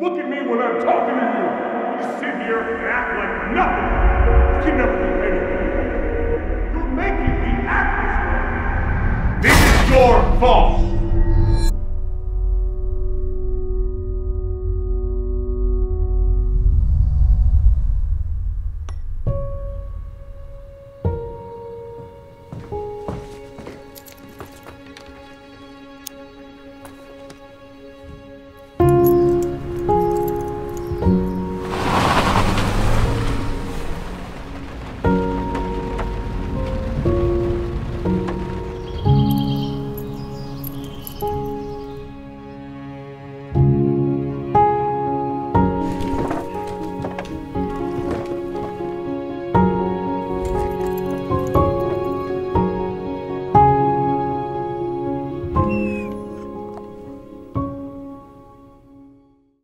Look at me when I'm talking to you. You sit here and act like nothing. You can never do anything. You're making me act this way. This is your fault.